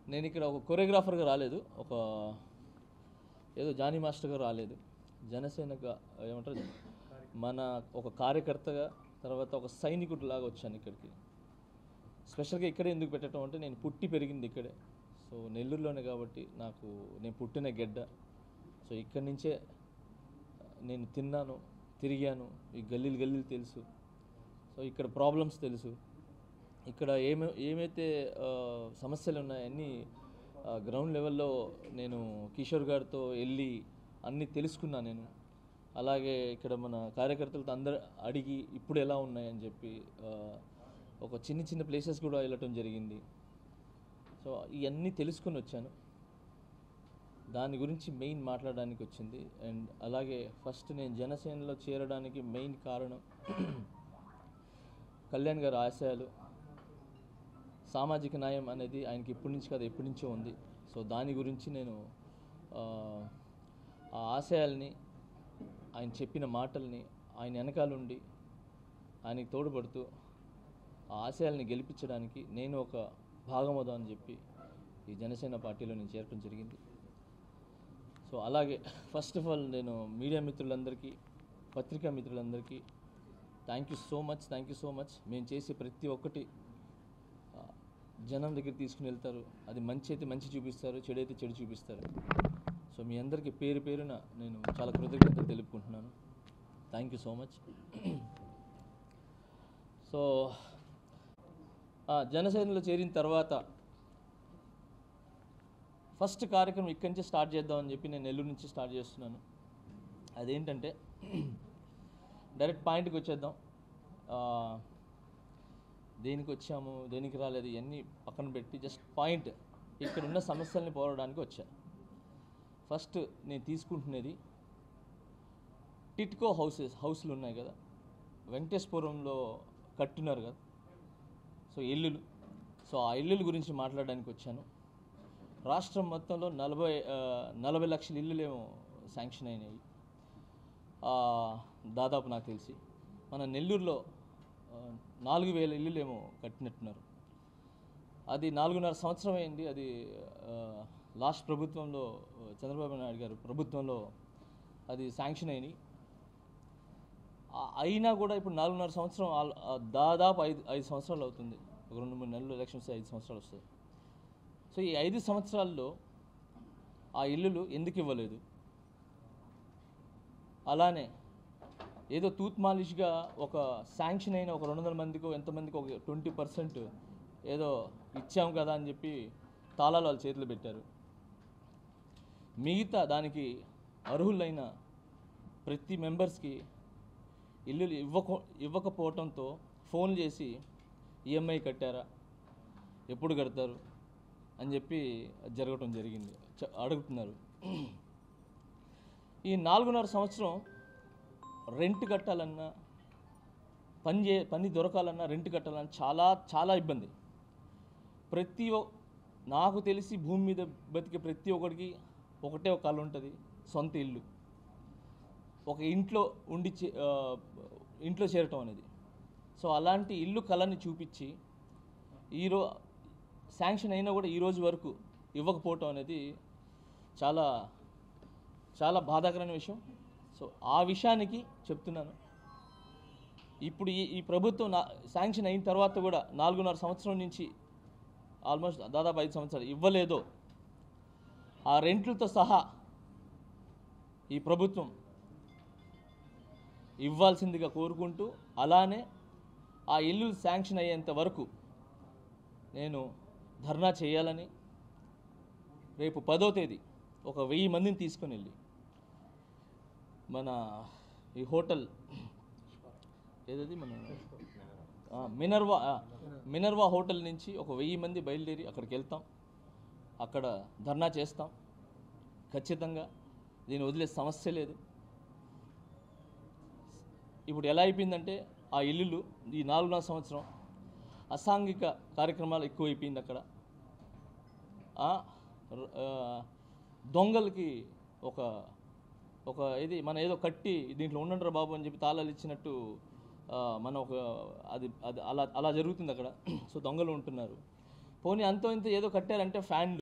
నేను ఇక్కడ ఒక కొరియోగ్రాఫర్గా రాలేదు, ఒక ఏదో జానీ మాస్టర్గా రాలేదు, జనసేనగా ఏమంటారు మన ఒక కార్యకర్తగా, తర్వాత ఒక సైనికుడిలాగా వచ్చాను ఇక్కడికి. స్పెషల్గా ఇక్కడే ఎందుకు పెట్టడం అంటే నేను పుట్టి పెరిగింది ఇక్కడే, సో నెల్లూరులోనే కాబట్టి నేను పుట్టిన గెడ్డ. సో ఇక్కడి నుంచే నేను తిన్నాను, తిరిగాను, ఈ గల్లీలు తెలుసు. సో ఇక్కడ ప్రాబ్లమ్స్ తెలుసు, ఇక్కడ ఏమైతే సమస్యలు ఉన్నాయన్నీ గ్రౌండ్ లెవెల్లో నేను కిషోర్ గారితో వెళ్ళి అన్నీ తెలుసుకున్నా నేను. అలాగే ఇక్కడ మన కార్యకర్తలతో అందరూ అడిగి ఇప్పుడు ఎలా ఉన్నాయని చెప్పి ఒక చిన్న ప్లేసెస్ కూడా వెళ్ళటం జరిగింది. సో ఇవన్నీ తెలుసుకుని వచ్చాను, దాని గురించి మెయిన్ మాట్లాడడానికి వచ్చింది. అండ్ అలాగే ఫస్ట్ నేను జనసేనలో చేరడానికి మెయిన్ కారణం కళ్యాణ్ గారి ఆశయాలు, సామాజిక న్యాయం అనేది ఆయనకి ఇప్పటి నుంచి కాదు ఎప్పటి నుంచో ఉంది. సో దాని గురించి నేను ఆ ఆశయాల్ని, ఆయన చెప్పిన మాటల్ని, ఆయన వెనకాలండి ఆయనకి తోడ్పడుతూ ఆ ఆశయాల్ని గెలిపించడానికి నేను ఒక భాగమవుదా అని చెప్పి ఈ జనసేన పార్టీలో నేను చేరడం జరిగింది. సో అలాగే ఫస్ట్ ఆఫ్ ఆల్ నేను మీడియా మిత్రులందరికీ, పత్రికా మిత్రులందరికీ థ్యాంక్ యూ సో మచ్. మేము చేసే ప్రతి ఒక్కటి జనం దగ్గర తీసుకుని వెళ్తారు. అది మంచి అయితే మంచి చూపిస్తారు, చెడు అయితే చెడు చూపిస్తారు. సో మీ అందరికీ పేరు పేరున నేను చాలా కృతజ్ఞతలు తెలుపుకుంటున్నాను. Thank you so much. So జనసేనలో చేరిన తర్వాత ఫస్ట్ కార్యక్రమం ఇక్కడి నుంచి స్టార్ట్ చేద్దామని చెప్పి నేను నెల్లూరు నుంచి స్టార్ట్ చేస్తున్నాను. అదేంటంటే డైరెక్ట్ పాయింట్కి వచ్చేద్దాం. దేనికి వచ్చాము, దేనికి రాలేదు, ఇవన్నీ పక్కన పెట్టి జస్ట్ పాయింట్, ఇక్కడున్న సమస్యల్ని పోరాడడానికి వచ్చా. ఫస్ట్ నేను తీసుకుంటున్నది టిట్కో హౌస్లు ఉన్నాయి కదా, వెంకటేశ్వరంలో కట్టున్నారు కదా, సో ఇల్లులు. సో ఆ ఇల్లుల గురించి మాట్లాడడానికి వచ్చాను. రాష్ట్రం మొత్తంలో 40 లక్షల ఇల్లులేమో శాంక్షన్ అయినాయి దాదాపు నాకు తెలిసి. మన నెల్లూరులో 4,000 ఇల్లులేమో కట్టినట్టున్నారు. అది 4.5 సంవత్సరం అయింది. అది లాస్ట్ ప్రభుత్వంలో, చంద్రబాబు నాయుడు గారు ప్రభుత్వంలో అది శాంక్షన్ అయినాయి. అయినా కూడా ఇప్పుడు 4.5 సంవత్సరం, దాదాపు 5 సంవత్సరాలు అవుతుంది. ఒక 2-3 నెలలు ఎలక్షన్స్ 5 సంవత్సరాలు వస్తుంది. సో ఈ 5 సంవత్సరాల్లో ఆ ఇల్లులు ఎందుకు ఇవ్వలేదు? అలానే ఏదో తూత్ మాలిష్గా ఒక శాంక్షన్ అయిన ఒక 200 మందికో ఎంతమందికి ఒక 20% ఏదో ఇచ్చాము కదా అని చెప్పి తాళాలు వాళ్ళ చేతులు పెట్టారు. మిగతా దానికి అర్హులైన ప్రతి మెంబర్స్కి ఇల్లులు ఇవ్వకపోవడంతో ఫోన్ చేసి ఈఎంఐ కట్టారా, ఎప్పుడు కడతారు అని చెప్పి జరగటం జరిగింది, అడుగుతున్నారు. ఈ 4.5 సంవత్సరం రెంట్ కట్టాలన్నా, పని దొరకాలన్నా, రెంట్ కట్టాలన్నా చాలా ఇబ్బంది. నాకు తెలిసి భూమి మీద బతికే ప్రతి ఒక్కడికి ఒకటే ఒక కళ ఉంటుంది, సొంత ఇల్లు. ఒక ఇంట్లో చేరటం అనేది. సో అలాంటి ఇల్లు కళని చూపించి శాంక్షన్ అయినా కూడా ఈ రోజు వరకు ఇవ్వకపోవటం అనేది చాలా చాలా బాధాకరమైన విషయం. సో ఆ విషయానికి చెప్తున్నాను. ఇప్పుడు ఈ ప్రభుత్వం శాంక్షన్ అయిన తర్వాత కూడా 4.5 సంవత్సరం నుంచి ఆల్మోస్ట్ దాదాపు 5 సంవత్సరాలు ఇవ్వలేదో, ఆ రెంట్లతో సహా ఈ ప్రభుత్వం ఇవ్వాల్సిందిగా కోరుకుంటూ, అలానే ఆ ఇల్లు శాంక్షన్ అయ్యేంత వరకు నేను ధర్నా చేయాలని, రేపు 10వ తేదీ ఒక 1000 మందిని తీసుకొని వెళ్ళి మన ఈ హోటల్ ఏదది మన మినర్వా హోటల్ నుంచి ఒక 1000 మంది బయలుదేరి అక్కడికి వెళ్తాం. అక్కడ ధర్నా చేస్తాం. ఖచ్చితంగా దీన్ని వదిలే సమస్య లేదు. ఇప్పుడు ఎలా అయిపోయిందంటే ఆ ఇల్లులు ఈ 4.5 సంవత్సరం అసాంఘిక కార్యక్రమాలు ఎక్కువైపోయింది. అక్కడ దొంగలకి ఒక ఇది మన ఏదో కట్టి దీంట్లో ఉండండిరా బాబు అని చెప్పి తాళాలు ఇచ్చినట్టు మనం అది అలా జరుగుతుంది అక్కడ. సో దొంగలు ఉంటున్నారు. పోనీ అంతో ఇంత ఏదో కట్టారంటే ఫ్యాన్లు